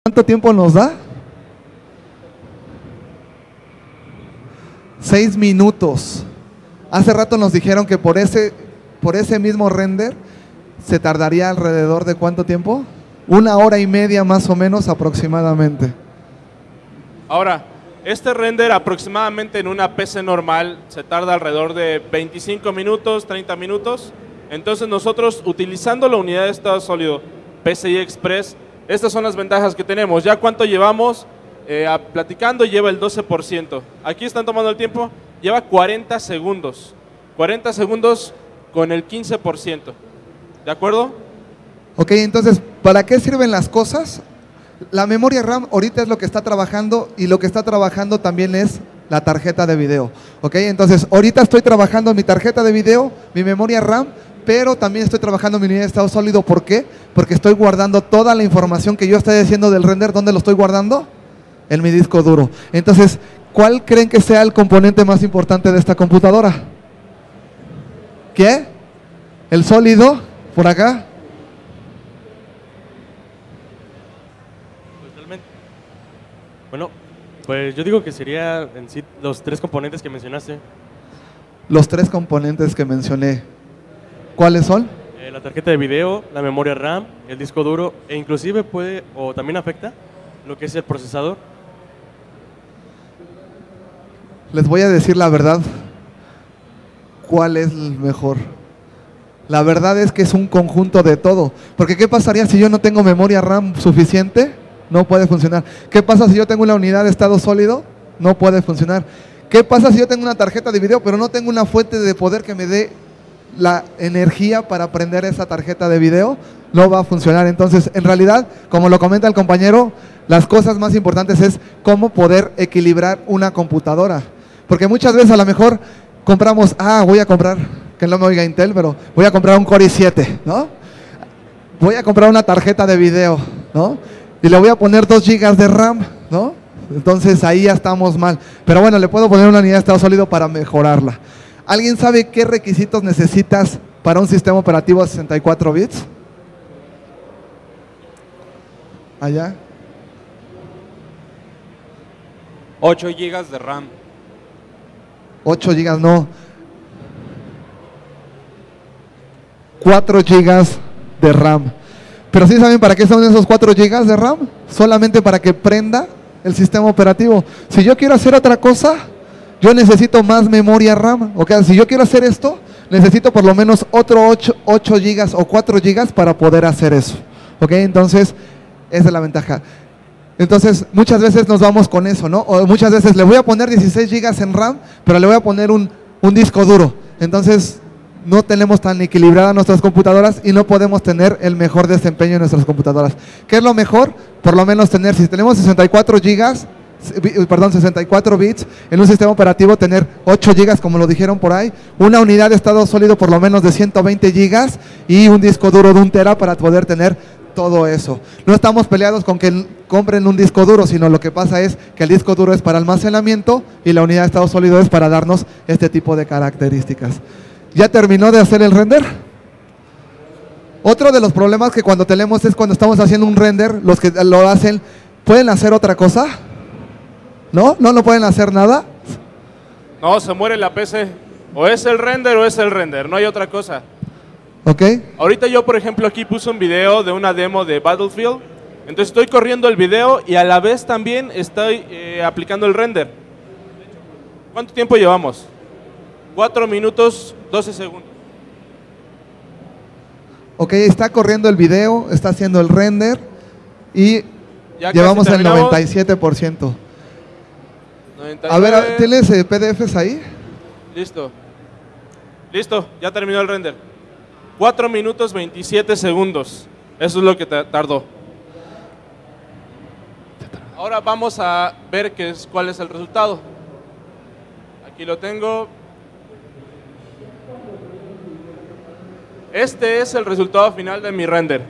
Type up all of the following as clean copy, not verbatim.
¿Cuánto tiempo nos da? 6 minutos. Hace rato nos dijeron que por ese mismo render se tardaría alrededor de ¿cuánto tiempo? 1 hora y media más o menos aproximadamente. Ahora, este render aproximadamente en una PC normal se tarda alrededor de 25 minutos, 30 minutos. Entonces nosotros, utilizando la unidad de estado sólido PCI Express, estas son las ventajas que tenemos. ¿Ya cuánto llevamos? Platicando lleva el 12%. Aquí están tomando el tiempo, lleva 40 segundos. 40 segundos con el 15%. ¿De acuerdo? Ok, entonces, ¿para qué sirven las cosas? La memoria RAM ahorita es lo que está trabajando y lo que está trabajando también es la tarjeta de video. Ok, entonces ahorita estoy trabajando mi tarjeta de video, mi memoria RAM, pero también estoy trabajando mi unidad de estado sólido. ¿Por qué? Porque estoy guardando toda la información que yo estoy haciendo del render. ¿Dónde lo estoy guardando? En mi disco duro. Entonces, ¿cuál creen que sea el componente más importante de esta computadora? ¿Qué? ¿El sólido? ¿Por acá? Bueno, pues yo digo que sería en sí los 3 componentes que mencionaste. Los 3 componentes que mencioné, ¿cuáles son? La tarjeta de video, la memoria RAM, el disco duro, e inclusive puede o también afecta lo que es el procesador. Les voy a decir la verdad, ¿cuál es el mejor? La verdad es que es un conjunto de todo, porque ¿qué pasaría si yo no tengo memoria RAM suficiente? No puede funcionar. ¿Qué pasa si yo tengo una unidad de estado sólido? No puede funcionar. ¿Qué pasa si yo tengo una tarjeta de video pero no tengo una fuente de poder que me dé la energía para prender esa tarjeta de video? No va a funcionar. Entonces, en realidad, como lo comenta el compañero, las cosas más importantes es cómo poder equilibrar una computadora. Porque muchas veces a lo mejor compramos, voy a comprar, que no me oiga Intel, pero voy a comprar un Core i7, ¿no? Voy a comprar una tarjeta de video, ¿no? Y le voy a poner 2 GB de RAM, ¿no? Entonces ahí ya estamos mal. Pero bueno, le puedo poner una unidad de estado sólido para mejorarla. ¿Alguien sabe qué requisitos necesitas para un sistema operativo a 64 bits? ¿Allá? 8 GB de RAM. 8 GB, no. 4 GB de RAM. Pero ¿sí saben para qué son esos 4 GB de RAM? Solamente para que prenda el sistema operativo. Si yo quiero hacer otra cosa, yo necesito más memoria RAM. Ok, si yo quiero hacer esto, necesito por lo menos otro 8 GB o 4 GB para poder hacer eso. Ok, entonces, esa es la ventaja. Entonces, muchas veces nos vamos con eso, ¿no? O muchas veces le voy a poner 16 GB en RAM, pero le voy a poner un disco duro. Entonces, no tenemos tan equilibradas nuestras computadoras y no podemos tener el mejor desempeño en nuestras computadoras. ¿Qué es lo mejor? Por lo menos tener, si tenemos 64 bits en un sistema operativo, tener 8 GB, como lo dijeron por ahí, una unidad de estado sólido por lo menos de 120 GB y un disco duro de 1 TB para poder tener todo eso. No estamos peleados con que compren un disco duro, sino lo que pasa es que el disco duro es para almacenamiento y la unidad de estado sólido es para darnos este tipo de características. ¿Ya terminó de hacer el render? Otro de los problemas que cuando tenemos es cuando estamos haciendo un render, los que lo hacen, ¿pueden hacer otra cosa? ¿No? ¿No pueden hacer nada? No, se muere la PC. O es el render o es el render, no hay otra cosa. Ok. Ahorita yo, por ejemplo, aquí puse un video de una demo de Battlefield. Entonces estoy corriendo el video y a la vez también estoy aplicando el render. ¿Cuánto tiempo llevamos? 4 minutos, 12 segundos. Ok, está corriendo el video, está haciendo el render y Ya llevamos casi el terminamos. 97%. 99. A ver, ¿tienes PDFs ahí? Listo. Listo, ya terminó el render. 4 minutos 27 segundos. Eso es lo que tardó. Ahora vamos a ver cuál es el resultado. Aquí lo tengo. Este es el resultado final de mi render.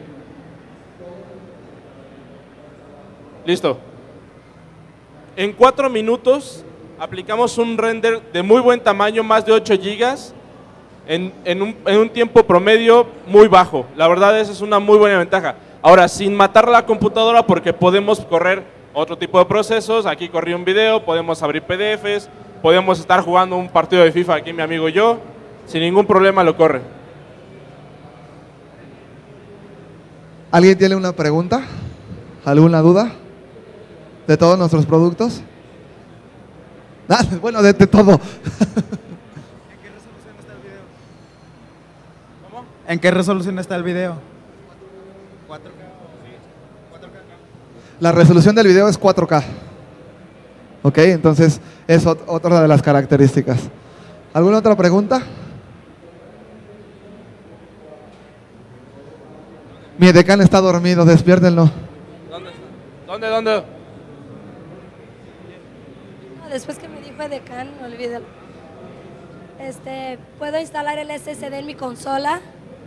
Listo. En 4 minutos aplicamos un render de muy buen tamaño, más de 8 GB, en un tiempo promedio muy bajo. La verdad, esa es una muy buena ventaja. Ahora, sin matar la computadora, porque podemos correr otro tipo de procesos. Aquí corrí un video, podemos abrir PDFs, podemos estar jugando un partido de FIFA aquí mi amigo y yo, sin ningún problema lo corre. ¿Alguien tiene una pregunta? ¿Alguna duda? ¿De todos nuestros productos? Ah, bueno, de todo. ¿En qué resolución está el video? 4K. La resolución del video es 4K. Ok, entonces es otra de las características. ¿Alguna otra pregunta? Mi edecán está dormido, despiértenlo. ¿Dónde? Después que me dijo edecán, olvídalo. ¿Puedo instalar el SSD en mi consola?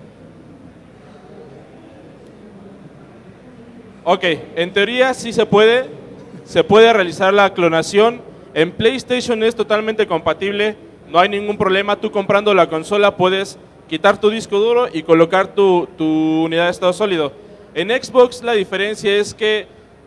Ok, en teoría sí se puede realizar la clonación. En PlayStation es totalmente compatible, no hay ningún problema. Tú comprando la consola puedes quitar tu disco duro y colocar tu unidad de estado sólido. En Xbox la diferencia es que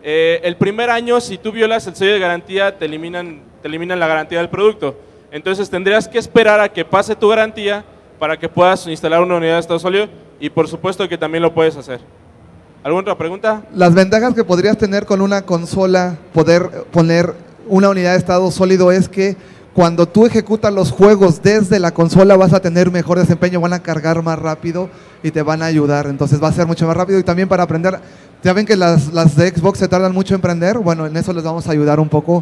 el primer año, si tú violas el sello de garantía, te eliminan la garantía del producto. Entonces tendrías que esperar a que pase tu garantía para que puedas instalar una unidad de estado sólido, y por supuesto que también lo puedes hacer. ¿Alguna otra pregunta? Las ventajas que podrías tener con una consola, poder poner una unidad de estado sólido, es que cuando tú ejecutas los juegos desde la consola vas a tener mejor desempeño, van a cargar más rápido y te van a ayudar. Entonces va a ser mucho más rápido, y también para aprender. Ya ven que las de Xbox se tardan mucho en prender. Bueno, en eso les vamos a ayudar un poco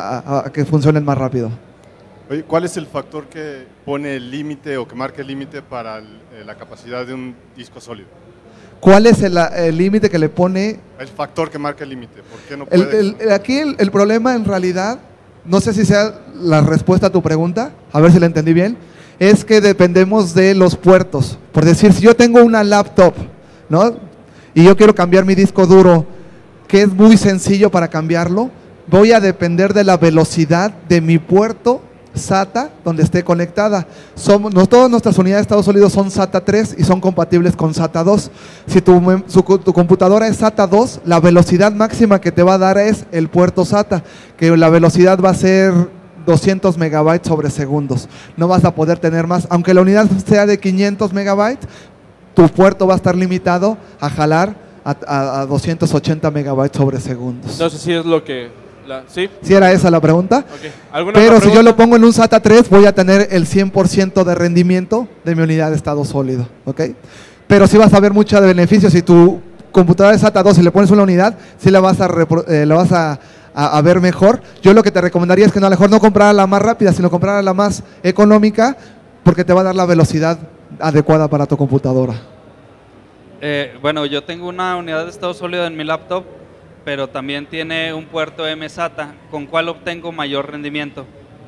a que funcionen más rápido. Oye, ¿cuál es el factor que pone el límite o que marca el límite para la capacidad de un disco sólido? ¿Cuál es el límite que le pone? El factor que marca el límite. ¿Por qué no puede? Aquí el problema en realidad, no sé si sea la respuesta a tu pregunta, a ver si la entendí bien, es que dependemos de los puertos. Por decir, si yo tengo una laptop, ¿no?, y yo quiero cambiar mi disco duro, que es muy sencillo para cambiarlo, voy a depender de la velocidad de mi puerto SATA donde esté conectada. Todas nuestras unidades de estado sólido son SATA 3 y son compatibles con SATA 2. Si tu computadora es SATA 2, la velocidad máxima que te va a dar es el puerto SATA, que la velocidad va a ser 200 megabytes sobre segundos. No vas a poder tener más, aunque la unidad sea de 500 megabytes, tu puerto va a estar limitado a jalar a 280 megabytes sobre segundos. No sé si es lo que... ¿Sí? ¿Sí era esa la pregunta? Okay. ¿Alguna Pero otra si yo pregunta? lo pongo en un SATA 3, voy a tener el 100% de rendimiento de mi unidad de estado sólido, ¿ok? Pero sí vas a ver mucho de beneficio. Si tu computadora es SATA 2 y le pones una unidad, sí la vas a ver mejor. Yo lo que te recomendaría es que a lo mejor no comprara la más rápida, sino comprara la más económica, porque te va a dar la velocidad adecuada para tu computadora. Bueno, yo tengo una unidad de estado sólido en mi laptop, pero también tiene un puerto MSATA. ¿Con cuál obtengo mayor rendimiento?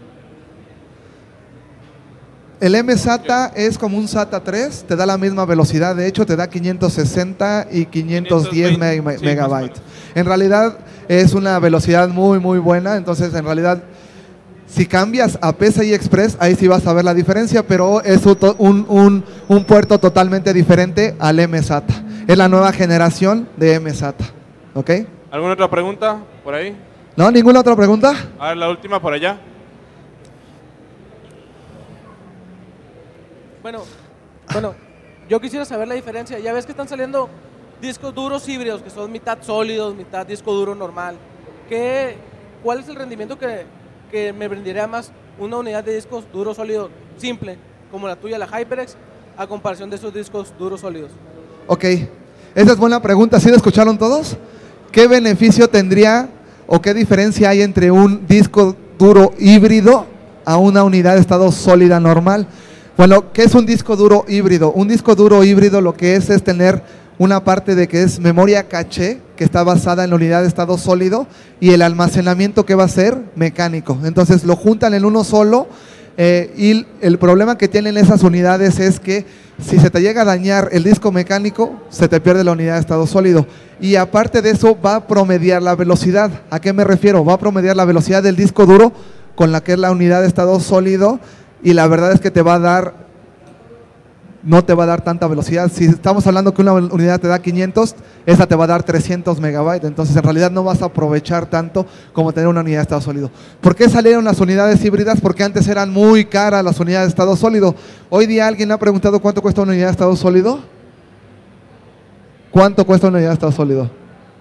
El MSATA es como un SATA 3, te da la misma velocidad, de hecho te da 560 y 510 megabytes. En realidad es una velocidad muy buena, entonces en realidad si cambias a PCI Express, ahí sí vas a ver la diferencia, pero es un puerto totalmente diferente al MSATA. Es la nueva generación de MSATA, ¿ok? ¿Alguna otra pregunta por ahí? ¿No? ¿Ninguna otra pregunta? A ver, la última por allá. Bueno, yo quisiera saber la diferencia. Ya ves que están saliendo discos duros híbridos, que son mitad sólidos, mitad disco duro normal. ¿Cuál es el rendimiento que me brindaría más una unidad de discos duros sólidos simple, como la tuya, la HyperX, a comparación de esos discos duros sólidos? Ok, esa es buena pregunta. ¿Sí la escucharon todos? ¿Qué beneficio tendría o qué diferencia hay entre un disco duro híbrido a una unidad de estado sólida normal? Bueno, ¿qué es un disco duro híbrido? Un disco duro híbrido lo que es tener una parte de que es memoria caché, que está basada en la unidad de estado sólido, y el almacenamiento que va a ser mecánico. Entonces lo juntan en uno solo, y el problema que tienen esas unidades es que si se te llega a dañar el disco mecánico, se te pierde la unidad de estado sólido. Y aparte de eso va a promediar la velocidad. ¿A qué me refiero? Va a promediar la velocidad del disco duro con la que es la unidad de estado sólido, y la verdad es que te va a dar no te va a dar tanta velocidad. Si estamos hablando que una unidad te da 500, esa te va a dar 300 megabytes. Entonces, en realidad no vas a aprovechar tanto como tener una unidad de estado sólido. ¿Por qué salieron las unidades híbridas? Porque antes eran muy caras las unidades de estado sólido. Hoy día, ¿alguien le ha preguntado cuánto cuesta una unidad de estado sólido? ¿Cuánto cuesta una unidad de estado sólido?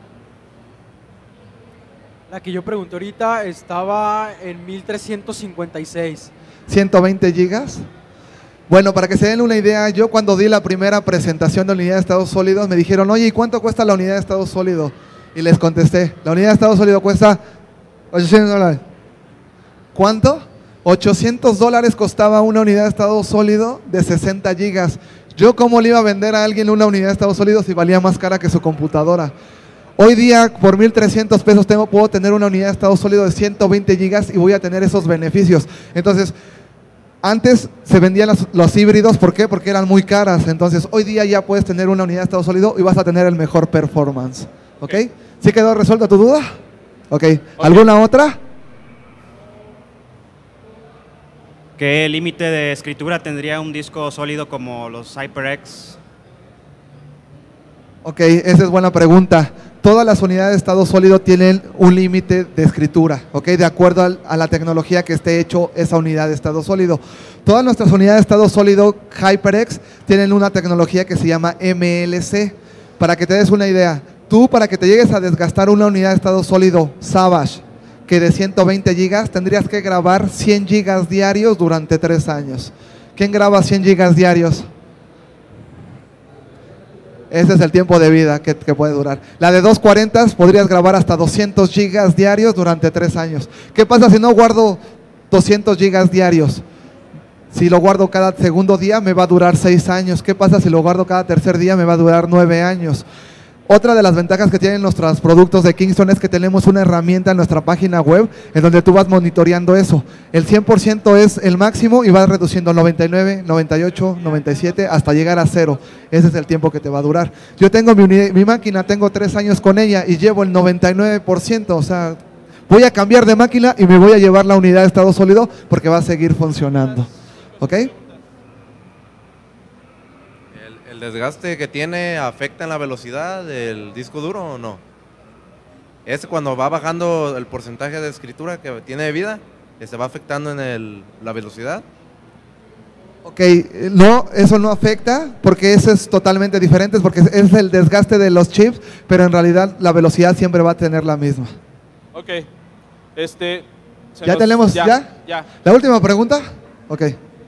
La que yo pregunté ahorita estaba en 1356. 120 gigas. Bueno, para que se den una idea, yo cuando di la primera presentación de la unidad de estado sólido, me dijeron, oye, ¿y cuánto cuesta la unidad de estado sólido? Y les contesté, la unidad de estado sólido cuesta $800. ¿Cuánto? $800 costaba una unidad de estado sólido de 60 gigas. ¿Yo cómo le iba a vender a alguien una unidad de estado sólido si valía más cara que su computadora? Hoy día, por 1,300 pesos, puedo tener una unidad de estado sólido de 120 gigas y voy a tener esos beneficios. Entonces, antes se vendían los híbridos, ¿por qué? Porque eran muy caras. Entonces, hoy día ya puedes tener una unidad de estado sólido y vas a tener el mejor performance. ¿Ok? ¿Sí quedó resuelta tu duda? Ok. ¿Alguna otra? ¿Qué límite de escritura tendría un disco sólido como los HyperX? Ok, esa es buena pregunta. Todas las unidades de estado sólido tienen un límite de escritura, ¿ok? De acuerdo a la tecnología que esté hecho esa unidad de estado sólido. Todas nuestras unidades de estado sólido HyperX tienen una tecnología que se llama MLC. Para que te des una idea, tú para que te llegues a desgastar una unidad de estado sólido Savage que de 120 gigas, tendrías que grabar 100 gigas diarios durante 3 años. ¿Quién graba 100 gigas diarios? Ese es el tiempo de vida que puede durar. La de 240 podrías grabar hasta 200 gigas diarios durante 3 años. ¿Qué pasa si no guardo 200 gigas diarios? Si lo guardo cada segundo día me va a durar 6 años. ¿Qué pasa si lo guardo cada tercer día? Me va a durar 9 años. Otra de las ventajas que tienen nuestros productos de Kingston es que tenemos una herramienta en nuestra página web en donde tú vas monitoreando eso. El 100% es el máximo y vas reduciendo 99, 98, 97 hasta llegar a 0. Ese es el tiempo que te va a durar. Yo tengo mi máquina, tengo 3 años con ella y llevo el 99%. O sea, voy a cambiar de máquina y me voy a llevar la unidad de estado sólido porque va a seguir funcionando. ¿Ok? ¿El desgaste que tiene afecta en la velocidad del disco duro o no? ¿Es cuando va bajando el porcentaje de escritura que tiene de vida, se va afectando en la velocidad? Ok, no, eso no afecta porque eso es totalmente diferente, porque es el desgaste de los chips, pero en realidad la velocidad siempre va a tener la misma. Ok, ¿Ya tenemos? ¿Ya? ¿La última pregunta? Ok.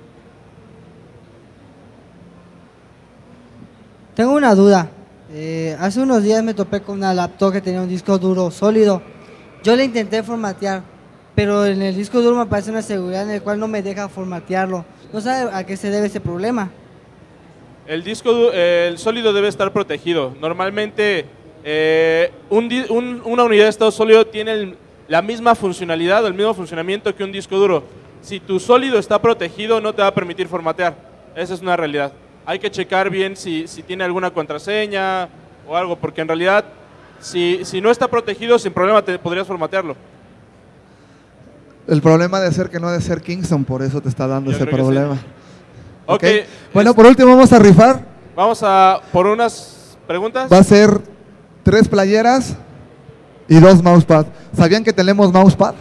Tengo una duda. Hace unos días me topé con una laptop que tenía un disco duro sólido. Yo le intenté formatear, pero en el disco duro me aparece una seguridad en el cual no me deja formatearlo. ¿No sabe a qué se debe ese problema? El sólido debe estar protegido. Normalmente una unidad de estado sólido tiene la misma funcionalidad o el mismo funcionamiento que un disco duro. Si tu sólido está protegido no te va a permitir formatear. Esa es una realidad. Hay que checar bien si tiene alguna contraseña o algo, porque en realidad si no está protegido, sin problema podrías formatearlo. El problema de ser que no ha de ser Kingston, por eso te está dando ese problema. Sí. Okay. Bueno, por último vamos a rifar. Vamos a por unas preguntas. Va a ser 3 playeras y 2 mousepad. ¿Sabían que tenemos mousepad?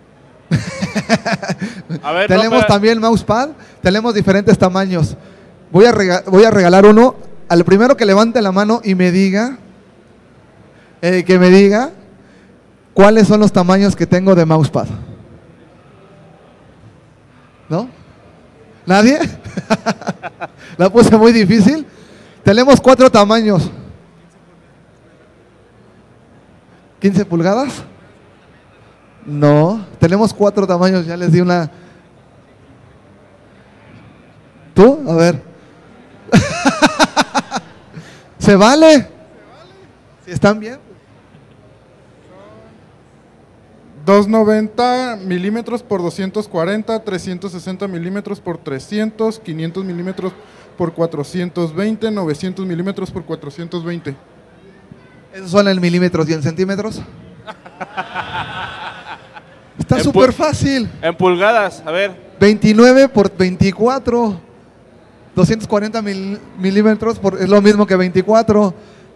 A ver, tenemos también mousepad, tenemos diferentes tamaños. Voy a regalar uno al primero que levante la mano y me diga, cuáles son los tamaños que tengo de mousepad. ¿No? ¿Nadie? La puse muy difícil. Tenemos 4 tamaños. ¿15 pulgadas? No, tenemos 4 tamaños, ya les di una. ¿Tú? A ver. ¿Se vale? ¿Si están bien? 290 milímetros por 240, 360 milímetros por 300, 500 milímetros por 420, 900 milímetros por 420. ¿Esos son en milímetros y en centímetros? Está súper fácil. En pulgadas, a ver. 29 por 24. 240 milímetros es lo mismo que 24.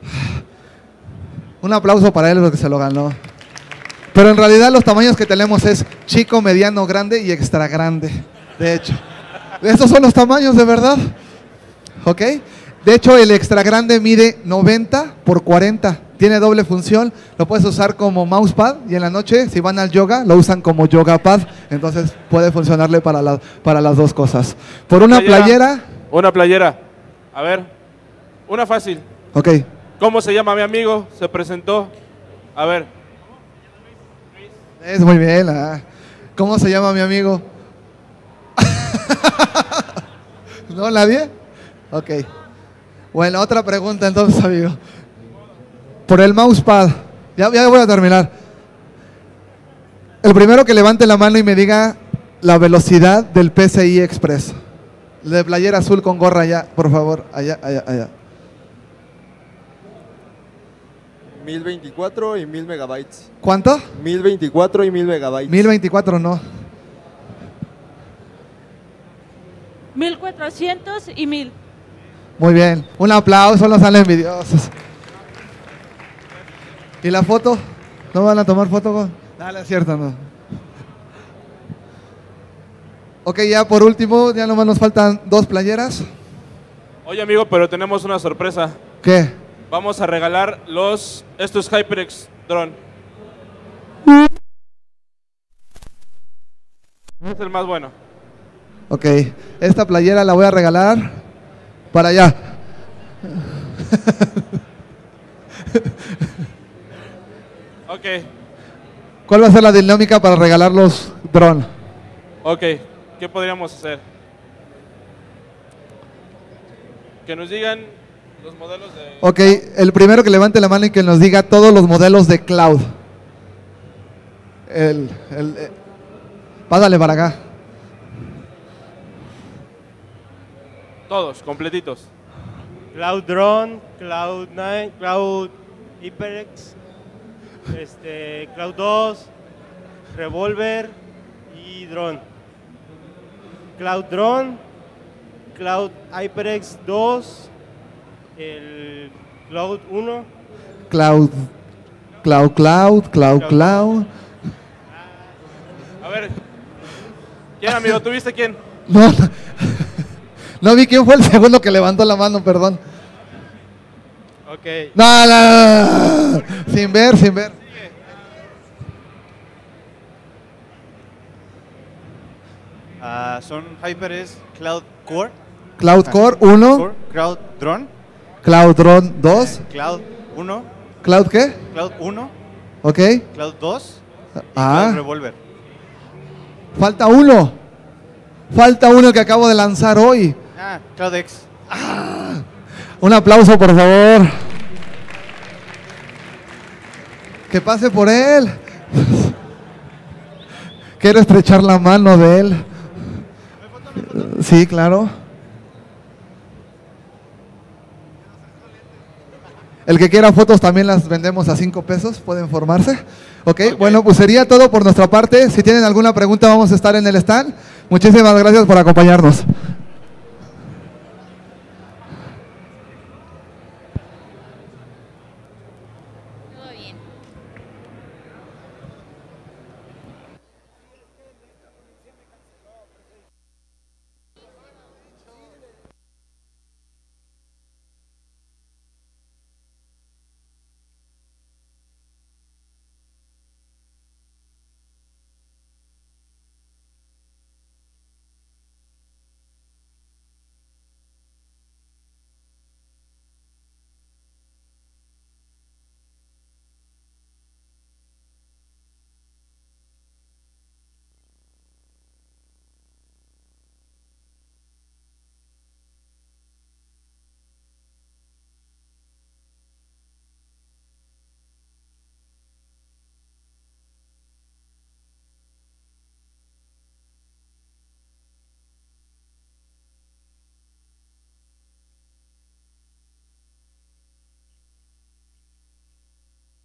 Un aplauso para él porque se lo ganó. Pero en realidad los tamaños que tenemos es chico, mediano, grande y extra grande. De hecho, esos son los tamaños de verdad. ¿Ok? De hecho, el extra grande mide 90 por 40. Tiene doble función. Lo puedes usar como mousepad y en la noche, si van al yoga, lo usan como yoga pad. Entonces puede funcionarle para las dos cosas. Por una playera. Una playera. A ver, una fácil. Ok. ¿Cómo se llama mi amigo? Se presentó. A ver. Es muy bien. ¿Cómo se llama mi amigo? ¿No, nadie? Ok. Bueno, otra pregunta entonces, amigo. Por el mousepad. Ya voy a terminar. El primero que levante la mano y me diga la velocidad del PCI Express. De playera azul con gorra allá, por favor. Allá. 1024 y 1000 megabytes. ¿Cuánto? 1024 y 1000 megabytes. 1024 no. 1400 y 1000. Muy bien. Un aplauso, no salen envidiosos. ¿Y la foto? ¿No van a tomar foto? Dale, es cierto, no. Ok, ya por último, ya nomás nos faltan 2 playeras. Oye, amigo, pero tenemos una sorpresa. ¿Qué? Vamos a regalar estos HyperX Drone. Es el más bueno. Ok, esta playera la voy a regalar para allá. Ok. ¿Cuál va a ser la dinámica para regalar los drones? Ok, ¿qué podríamos hacer? Que nos digan los modelos de... Ok, el primero que levante la mano y que nos diga todos los modelos de Cloud. Pásale para acá. Todos, completitos. Cloud Drone, Cloud 9, Cloud HyperX, Cloud 2, Revolver y Drone. Cloud Drone, Cloud HyperX 2, el Cloud 1. Cloud. A ver, ¿quién, amigo? ¿Tuviste quién? No vi quién fue el segundo que levantó la mano, perdón. Ok. No. Sin ver. Son HyperX Cloud Core. Cloud Core 1. Cloud Drone. Cloud Drone 2. Cloud 1. ¿Cloud qué? Cloud 1. Ok. Cloud 2. Ah. Cloud Revolver. Falta uno que acabo de lanzar hoy. Cloud X. Un aplauso, por favor. Que pase por él. Quiero estrechar la mano de él. Sí, claro. El que quiera fotos también las vendemos a 5 pesos, pueden formarse. Okay. Bueno, pues sería todo por nuestra parte. Si tienen alguna pregunta vamos a estar en el stand. Muchísimas gracias por acompañarnos.